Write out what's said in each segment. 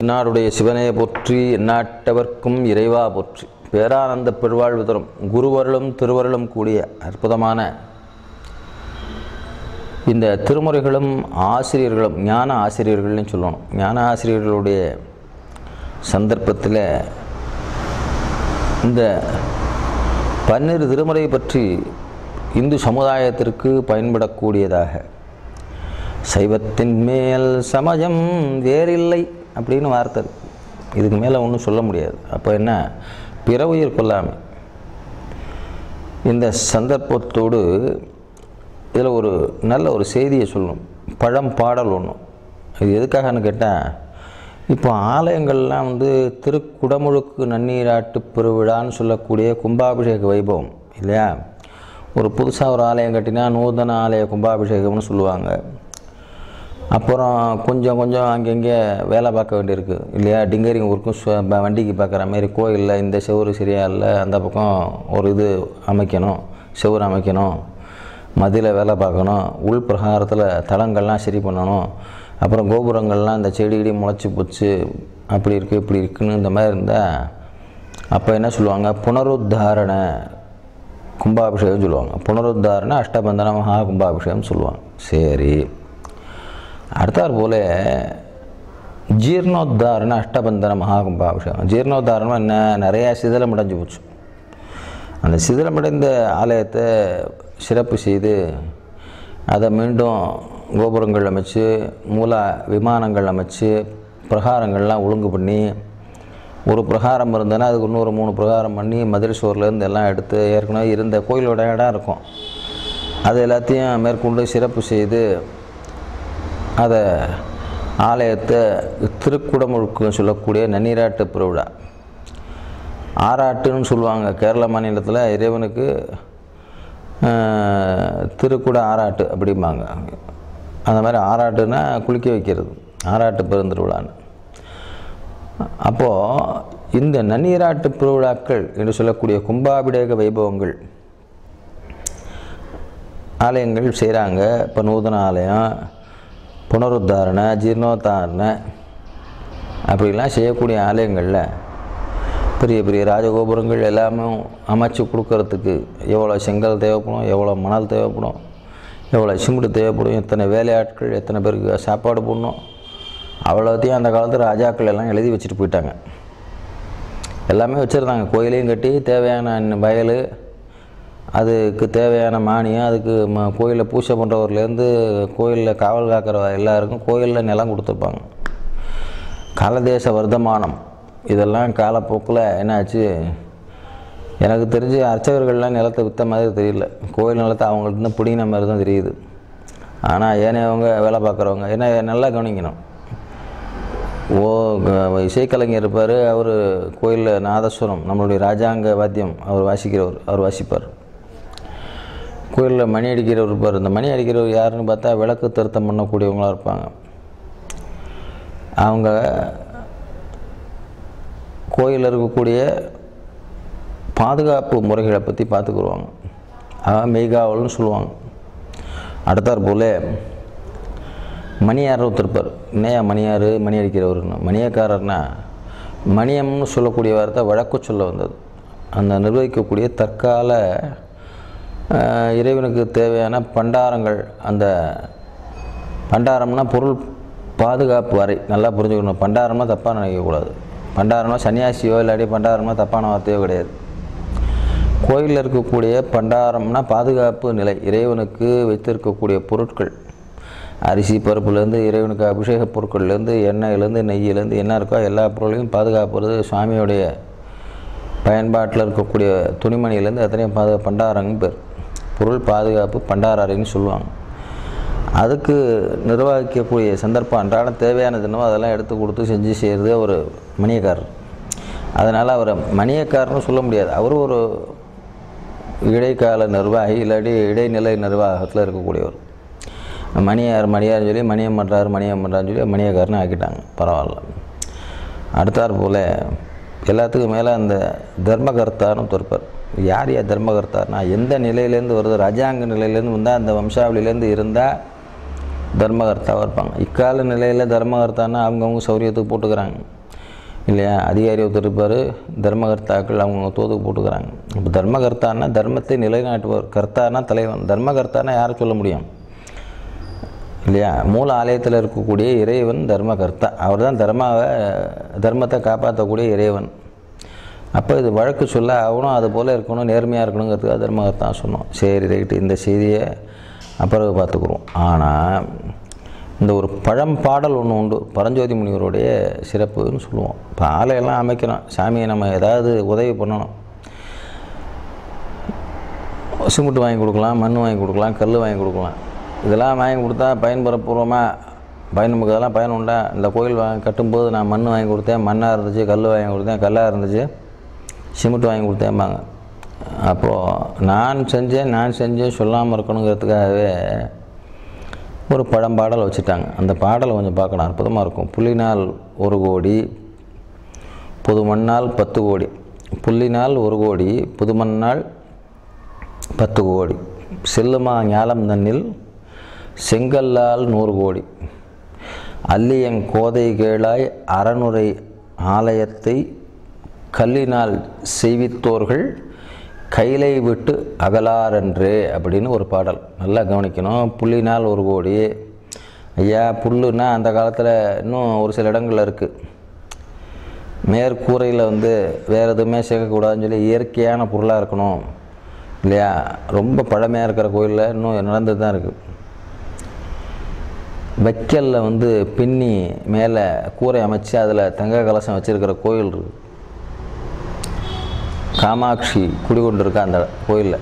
என்னாருடைய சிவனே போற்றி, எந்நாட்டவர்க்கும் இறைவா போற்றி. பேரானந்த பெருவாழ்வு தரும் குருவருளும் திருவருளும் கூடிய அற்புதமான இந்த திருமுறைகளும் ஆசிரியர்களும் ஞான ஆசிரியர்கள்னு சொல்லணும். ஞான ஆசிரியர்களுடைய சந்தர்ப்பத்தில் இந்த 12 திருமுறை பற்றி இந்து சமுதாயத்திற்கு பயன்படக்கூடியதாக சைவத்தின் மேல் சமயம் வேறில்லை அப்படின்னு வார்த்தை. இதுக்கு மேலே ஒன்றும் சொல்ல முடியாது. அப்போ என்ன, பிற உயிர் கொள்ளாமை. இந்த சந்தர்ப்பத்தோடு இதில் ஒரு நல்ல ஒரு செய்தியை சொல்லணும். பழம்பாடல் ஒன்றும். இது எதுக்காகன்னு கேட்டால், இப்போ ஆலயங்கள்லாம் திருக்குடமுழுக்கு நன்னீராட்டு பெருவிழான்னு சொல்லக்கூடிய கும்பாபிஷேக வைபவம் இல்லையா. ஒரு புதுசாக ஒரு ஆலயம் கட்டினா நூதன ஆலய கும்பாபிஷேகம்னு சொல்லுவாங்க. அப்புறம் கொஞ்சம் அங்கங்கே வேலை பார்க்க வேண்டியிருக்கு இல்லையா. டிங்கரிங் ஒர்க்கும் வண்டிக்கு பார்க்குற மாதிரி கோயிலில் இந்த செவுறு சரியாக இல்லை, அந்த பக்கம் ஒரு இது அமைக்கணும், செவுறு அமைக்கணும், மதியில் வேலை பார்க்கணும், உள் பிரகாரத்தில் தளங்கள்லாம் சரி பண்ணணும், அப்புறம் கோபுரங்கள்லாம் இந்த செடி முளைச்சி போச்சு, அப்படி இருக்குது இப்படி இருக்குன்னு இந்த மாதிரி இருந்தால் அப்போ என்ன சொல்லுவாங்க, புனருத்தாரண கும்பாபிஷேகம் சொல்லுவாங்க. புனருத்தாரண அஷ்டபந்தன மகா கும்பாபிஷேகம் சொல்லுவாங்க. சரி, அடுத்தாற் போல் ஜீர்ணோத்தாரண அஷ்டபந்தன மகா கும்பாபிஷேகம். ஜீர்ணோத்தாரணம் என்ன, நிறையா சிதிலம் அடைஞ்சு போச்சு. அந்த சிதிலமடைந்த ஆலயத்தை சிறப்பு செய்து அதை மீண்டும் கோபுரங்கள் அமைச்சு, மூல விமானங்கள் அமைச்சு, பிரகாரங்கள்லாம் ஒழுங்கு பண்ணி, ஒரு பிரகாரம் இருந்ததுன்னா அதுக்கு இன்னொரு 3 பிரகாரம் பண்ணி மதுரை சோர்லேருந்து எல்லாம் எடுத்து, ஏற்கனவே இருந்த கோயிலோட இடம் இருக்கும், அது எல்லாத்தையும் மேற்கொண்டு சிறப்பு செய்து அதை ஆலயத்தை திருக்குடமுழுக்கு சொல்லக்கூடிய நன்னீராட்டு பெருவிழா, ஆராட்டுன்னு சொல்லுவாங்க கேரள மாநிலத்தில். இறைவனுக்கு திருக்குட ஆராட்டு அப்படிம்பாங்க. அந்த மாதிரி ஆராட்டுன்னா குளிக்க வைக்கிறது, ஆராட்டு பெருந்திருவிழான்னு. அப்போது இந்த நன்னீராட்டு பெருவிழாக்கள் என்று சொல்லக்கூடிய கும்பாபிஷேக வைபவங்கள் ஆலயங்கள் செய்கிறாங்க. இப்போ நூதன ஆலயம், புனருத்தாரண, ஜீர்ணோத்தாரண அப்படிலாம் செய்யக்கூடிய ஆலயங்களில் பெரிய பெரிய ராஜகோபுரங்கள் எல்லாமே அமைச்சு கொடுக்கறதுக்கு எவ்வளோ செங்கல் தேவைப்படும், எவ்வளோ மணல் தேவைப்படும், எவ்வளோ சிமெண்ட் தேவைப்படும், எத்தனை வேலையாட்கள், எத்தனை பேருக்கு சாப்பாடு போடணும், அவ்வளோத்தையும் அந்த காலத்தில் ராஜாக்கள் எல்லாம் எழுதி வச்சுட்டு போயிட்டாங்க. எல்லாமே வச்சுருந்தாங்க. கோயிலையும் கட்டி தேவையான வயல், அதுக்கு தேவையான மானியம், அதுக்கு கோயிலில் பூஜை பண்ணுறவர்லேருந்து கோயிலில் காவல் காக்கிற எல்லாருக்கும் கோயிலில் நிலம் கொடுத்துருப்பாங்க. காலதேச வர்த்தமானம் இதெல்லாம் காலப்போக்கில் என்னாச்சு, எனக்கு தெரிஞ்சு அர்ச்சகர்கள்லாம் நிலத்தை விற்ற மாதிரி தெரியல, கோயில் நிலத்தை அவங்கள்ட்ட பிடிங்கின மாதிரி தான் தெரியுது. ஆனால் ஏனையவங்க வேலை பார்க்குறவங்க என்ன நல்லா கவனிக்கணும். இசைக்கலைஞர் இருப்பார், அவர் கோயிலில் நாதஸ்வரம் நம்மளுடைய ராஜாங்க வாத்தியம் அவர் வாசிக்கிறவர், அவர் வாசிப்பார். கோயிலில் மணி அடிக்கிறவர் இருப்பார். இந்த மணி அடிக்கிறவர் யாருன்னு பார்த்தா விளக்கு திருத்தம் பண்ணக்கூடியவங்களாக இருப்பாங்க. அவங்க கோயிலில் இருக்கக்கூடிய பாதுகாப்பு முறைகளை பற்றி பார்த்துக்குருவாங்க. அதான் மெய்காவல்னு சொல்லுவாங்க. அடுத்தாற் போல் மணியார் ஒருத்தருப்பார். என்னையா மணியார், மணி அடிக்கிறவர்னு. மணியக்காரர்னா மணியம்னு சொல்லக்கூடிய வார்த்தை வழக்கு சொல்ல வந்தது. அந்த நிர்வகிக்கக்கூடிய தற்கால இறைவனுக்கு தேவையான பண்டாரங்கள், அந்த பண்டாரம்னா பொருள் பாதுகாப்பு வரை நல்லா புரிஞ்சுக்கணும். பண்டாரம்னா தப்பாக நினைக்கக்கூடாது. பண்டாரம்னா சன்னியாசியோ இல்லாட்டி பண்டாரம்னா தப்பான வார்த்தையோ கிடையாது. கோயிலில் இருக்கக்கூடிய பண்டாரம்னா பாதுகாப்பு நிலை, இறைவனுக்கு வைத்திருக்கக்கூடிய பொருட்கள், அரிசி பருப்புலேருந்து இறைவனுக்கு அபிஷேக பொருட்கள்லேருந்து எண்ணெயிலேருந்து நெய்யிலேருந்து என்ன இருக்கோ எல்லா பொருளையும் பாதுகாப்புறது சுவாமியோடைய பயன்பாட்டில் இருக்கக்கூடிய துணிமணியிலேருந்து அத்தனையும் பண்டாரங்க பேர். பொருள் பாதுகாப்பு பண்டார அறைன்னு சொல்லுவாங்க. அதுக்கு நிர்வகிக்கக்கூடிய சந்தர்ப்பம் அன்றாடம் தேவையானது என்னவோ அதெல்லாம் எடுத்து கொடுத்து செஞ்சு செய்கிறது ஒரு மணியக்காரர். அதனால் அவரை மணியக்காரன்னு சொல்ல முடியாது. அவர் ஒரு இடைக்கால நிர்வாகி இல்லாட்டி இடைநிலை நிர்வாகத்தில் இருக்கக்கூடியவர். மணியார்னு சொல்லி மணியம் பண்ணுறாருன்னு சொல்லி மணியக்காரன்னு ஆக்கிட்டாங்க. பரவாயில்ல. அடுத்தாற் போல் எல்லாத்துக்கும் மேலே அந்த தர்மகர்த்தான்னு இருப்பார். யார் தர்மகர்த்தார்னா எந்த நிலையிலேருந்து வருது, ராஜாங்க நிலையிலேருந்து வந்தால் அந்த வம்சாவளியிலேருந்து இருந்தால் தர்மகர்த்தாவாக இருப்பாங்க. இக்கால நிலையில் தர்மகர்த்தானா அவங்கவுங்க சௌரியத்துக்கு போட்டுக்கிறாங்க. இல்லையா? அதிகாரி ஒருத்தர் இருப்பார், தர்மகர்த்தாக்கள் அவங்க தோதுக்கு போட்டுக்கிறாங்க. இப்போ தர்மகர்த்தான்னா தர்மத்தை நிலைநாட்டுவார், கர்த்தானா தலைவன். தர்மகர்த்தானா யாரை சொல்ல முடியும் இல்லையா? மூல ஆலயத்தில் இருக்கக்கூடிய இறைவன் தர்மகர்த்தா, அவர் தான் தர்மத்தை காப்பாற்றக்கூடிய இறைவன். அப்போ இது வழக்கு சொல்ல ஆகணும், அது போல் இருக்கணும், நேர்மையாக இருக்கணுங்கிறதுக்காக தர்மகர்த்தான் சொன்னோம். சரி ரைட்டு, இந்த செய்தியை அப்புறம் பார்த்துக்குறோம். ஆனால் இந்த ஒரு பழம்பாடல் ஒன்று உண்டு, பரஞ்சோதி முனிவருடைய சிறப்புன்னு சொல்லுவோம். இப்போ ஆலையெல்லாம் அமைக்கிறோம், சாமியை நம்ம ஏதாவது உதவி பண்ணணும். சிமெண்ட் வாங்கி கொடுக்கலாம், மண் வாங்கி கொடுக்கலாம், கல் வாங்கி கொடுக்கலாம். இதெல்லாம் வாங்கி கொடுத்தா பயன்பெறப்பூர்வமாக நமக்கு அதெல்லாம் பயன் உண்டா? இந்த கோயில் கட்டும்போது நான் மண் வாங்கி கொடுத்தேன், மண்ணாக இருந்துச்சு, கல் வாங்கி கொடுத்தேன், கல்லாக இருந்துச்சு, சிமெண்ட் வாங்கி கொடுத்தேன்பாங்க. அப்போது நான் செஞ்சேன் சொல்லாமல் இருக்கணுங்கிறதுக்காகவே ஒரு பழம்பாடல் வச்சுட்டாங்க. அந்த பாடலை கொஞ்சம் பார்க்கணும், அற்புதமாக இருக்கும். புள்ளினால் 1 கோடி, புது மண்ணால் 10 கோடி. புள்ளினால் 1 கோடி, புது மண்ணால் 10 கோடி. செல்லுமா ஞாலம் தன்னில் செங்கல்லால் 100 கோடி. அல்லியங் கோதை கேளாய் அறனுரை ஆலயத்தை கல்லினால் செய்வித்தோர்கள் கைலை விட்டு அகலாரென்றே அப்படின்னு ஒரு பாடல். நல்லா கவனிக்கணும். புள்ளினால் 1 கோடி. ஐயா, புல்லுன்னா அந்த காலத்தில் இன்னும் ஒரு சில இடங்களில் இருக்குது. மேற்கூரையில் வேறு எதுவுமே சேர்க்கக்கூடாதுன்னு சொல்லி இயற்கையான பொருளாக இருக்கணும் இல்லையா? ரொம்ப பழமையாக இருக்கிற கோயிலில் இன்னும் நடந்து தான் இருக்குது. வைக்கலில் பின்னி மேலே கூரை அமைச்சு அதில் தங்க கலசம் வச்சுருக்கிற கோயில் இருக்குது. காமாட்சி குடிகொண்டு அந்த கோயிலில்.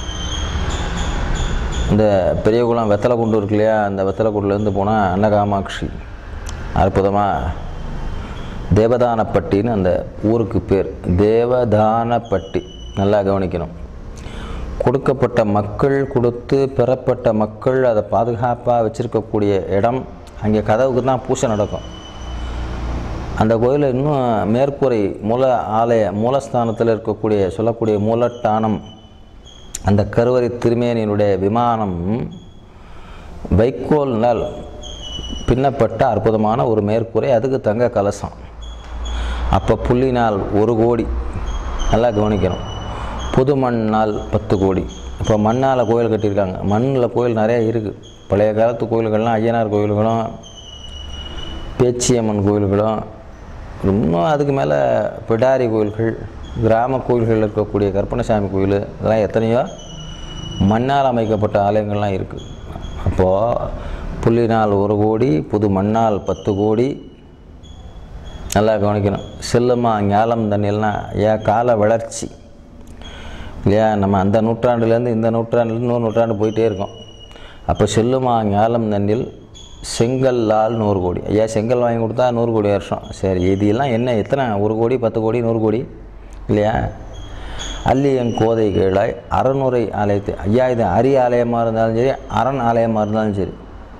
இந்த பெரியகுளம் வெத்தலை குண்டு இருக்கு இல்லையா? அந்த வெத்தலை குண்டுலேருந்து போனால் அன்னகாமாட்சி, அற்புதமாக தேவதானப்பட்டின்னு அந்த ஊருக்கு பேர். தேவதானப்பட்டி. நல்லா கவனிக்கணும். கொடுக்கப்பட்ட மக்கள், கொடுத்து பெறப்பட்ட மக்கள் அதை பாதுகாப்பாக வச்சுருக்கக்கூடிய இடம். அங்கே கதவுக்கு தான் பூஜை நடக்கும். அந்த கோயிலில் இன்னும் மேற்கூரை மூலஸ்தானத்தில் இருக்கக்கூடிய சொல்லக்கூடிய மூலட்டானம், அந்த கருவறை திருமேனியினுடைய விமானம் வைக்கோல்னால் பின்னப்பட்ட அற்புதமான ஒரு மேற்கூரை, அதுக்கு தங்க கலசம். அப்போ புள்ளினால் 1 கோடி. நல்லா கவனிக்கணும். புது மண்ணால் 10 கோடி. இப்போ மண்ணால் கோயில் கட்டியிருக்காங்க. மண்ணில் கோயில் நிறையா இருக்குது. பழைய காலத்து கோயில்கள்லாம் ஐயனார் கோயில்களும் பேச்சியம்மன் கோயில்களும், இன்னும் அதுக்கு மேலே பிடாரி கோயில்கள், கிராம கோயில்களில் இருக்கக்கூடிய கற்பனசாமி கோயில், இதெல்லாம் எத்தனையோ மண்ணால் அமைக்கப்பட்ட ஆலயங்கள்லாம் இருக்குது. அப்போது புள்ளினால் 1 கோடி, புது மண்ணால் 10 கோடி. நல்லா கவனிக்கணும். செல்லுமா ஞாலம் தண்ணியெல்லாம் கால வளர்ச்சி இல்லையா? நம்ம அந்த நூற்றாண்டுலேருந்து இந்த நூற்றாண்டுலேருந்து இன்னொரு நூற்றாண்டு போயிட்டே இருக்கோம். அப்போ செல்லுமா ஞாலம் தண்ணில் செங்கல்லால் 100 கோடி. ஐயா, செங்கல் வாங்கி கொடுத்தா 100 கோடி வருஷம். சரி, இது எல்லாம் என்ன? எத்தனை? 1 கோடி, 10 கோடி, 100 கோடி இல்லையா? அல்லியங் கோதை கேளாய் அறனுரை ஆலயத்தை. ஐயா, இது அரிய ஆலயமாக இருந்தாலும் சரி, அரண் ஆலயமாக இருந்தாலும் சரி,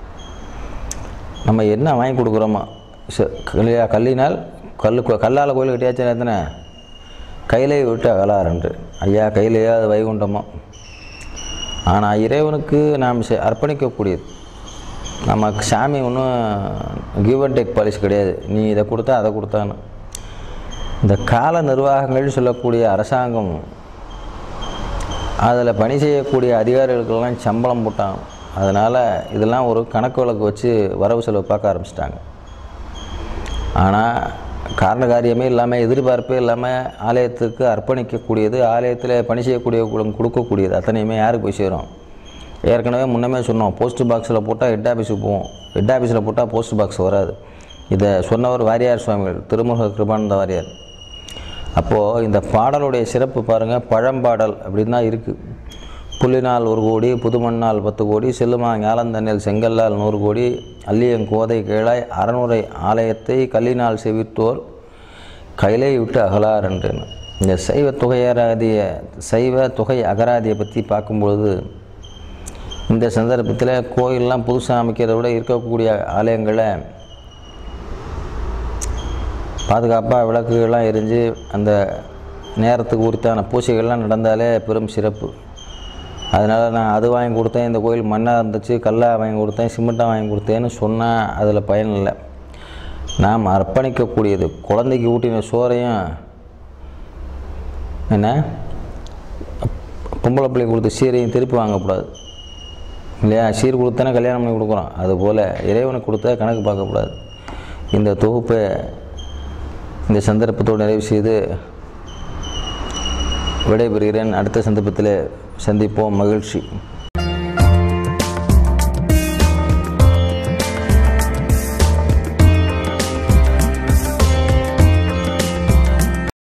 நம்ம என்ன வாங்கி கொடுக்குறோமா இல்லையா? கல்லினால் கல்லால் கோயில் கட்டியாச்சுன்னா எத்தனை? கையிலே விட்டு அகலாரென்று. ஐயா, கையிலேயே அது வைகுண்டமோ. ஆனால் இறைவனுக்கு நாம் அர்ப்பணிக்கக்கூடியது. நமக்கு சாமி ஒன்றும் கிவ் அண்ட் டேக் பாலிசி கிடையாது. நீ இதை கொடுத்தா அதை கொடுத்தான்னு. இந்த கால நிர்வாகங்கள் சொல்லக்கூடிய அரசாங்கம், அதில் பணி செய்யக்கூடிய அதிகாரிகளுக்கெல்லாம் சம்பளம் போட்டாங்க. அதனால் இதெல்லாம் ஒரு கணக்கு வழக்கு வச்சு வரவு செலவு பார்க்க ஆரம்பிச்சிட்டாங்க. ஆனால் காரண காரியமே இல்லாமல், எதிர்பார்ப்பே இல்லாமல் ஆலயத்துக்கு அர்ப்பணிக்கக்கூடியது, ஆலயத்தில் பணி செய்யக்கூடியவங்களுக்கு கொடுக்கக்கூடியது அத்தனையுமே யாருக்கு போய் சேரும்? ஏற்கனவே முன்னமே சொன்னோம், போஸ்ட் பாக்ஸில் போட்டால் ஹெட் ஆஃபீஸுக்கு போவோம், ஹெட் ஆஃபீஸில் போட்டால் போஸ்ட் பாக்ஸ் வராது. இதை சொன்னவர் வாரியார் சுவாமிகள், திருமுருக கிருபானந்த வாரியார். அப்போது இந்த பாடலுடைய சிறப்பு பாருங்கள். பழம்பாடல் அப்படின்னு தான் இருக்குது. புள்ளினால் 1 கோடி, புதுமண்ணால் 10 கோடி, செல்லுமா ஞாலந்தண்ணில் செங்கல்லால் 100 கோடி, அல்லியங் கோதை கேளாய் அறனுரை ஆலயத்தை கல்லினால் செவித்தோர் கையிலே விட்டு அகலார் என்றேன்னு. இந்த சைவ தொகை அகராதியை பற்றி பார்க்கும்பொழுது, இந்த சந்தர்ப்பத்தில் கோயிலெலாம் புதுசாக அமைக்கிறத விட இருக்கக்கூடிய ஆலயங்களை பாதுகாப்பாக விளக்குகள்லாம் எரிஞ்சு அந்த நேரத்துக்கு உரித்தான பூஜைகள்லாம் நடந்தாலே பெரும் சிறப்பு. அதனால் நான் அது வாங்கி கொடுத்தேன், இந்த கோயில் மண்ணாக இருந்துச்சு, கல்லாக வாங்கி கொடுத்தேன், சிமெண்ட்டாக வாங்கி கொடுத்தேன்னு சொன்னால் அதில் பயன் இல்லை. நாம் அர்ப்பணிக்கக்கூடியது. குழந்தைக்கு ஊட்டின சோறையும் என்ன பொம்பளை பிள்ளை கொடுத்த சீரையும் திருப்பி வாங்கக்கூடாது இல்லையா? சீர் கொடுத்தானே கல்யாணம் பண்ணி கொடுக்குறோம். அதுபோல் இறைவனுக்கு கொடுத்தா கணக்கு பார்க்கக்கூடாது. இந்த தொகுப்பை இந்த சந்தர்ப்பத்தோடு நிறைவு செய்து விடைபெறுகிறேன். அடுத்த சந்தர்ப்பத்தில் சந்திப்போம். மகிழ்ச்சி.